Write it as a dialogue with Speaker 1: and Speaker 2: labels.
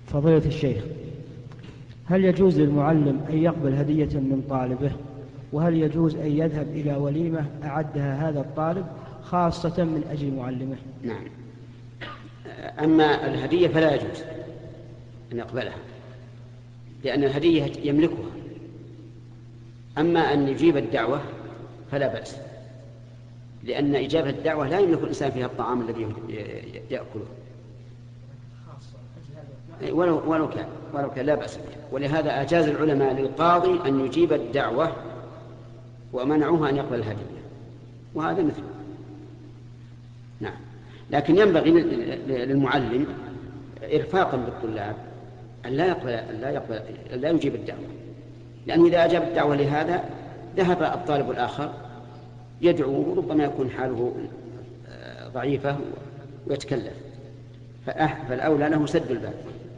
Speaker 1: فضيلة الشيخ، هل يجوز للمعلم أن يقبل هدية من طالبه؟ وهل يجوز أن يذهب إلى وليمة أعدها هذا الطالب خاصة من أجل معلمه؟
Speaker 2: نعم. أما الهدية فلا يجوز أن يقبلها، لأن الهدية يملكها. أما أن يجيب الدعوة فلا بأس، لأن إجابة الدعوة لا يملك الإنسان فيها الطعام الذي يأكله، ولو كان لا بأس به. ولهذا أجاز العلماء للقاضي أن يجيب الدعوة ومنعوه أن يقبل الهدية، وهذا مثله. نعم. لكن ينبغي للمعلم إرفاقا بالطلاب أن لا يجيب الدعوة، لأنه إذا أجاب الدعوة لهذا ذهب الطالب الآخر يدعو، وربما يكون حاله ضعيفة ويتكلف، فالأولى له سد الباب.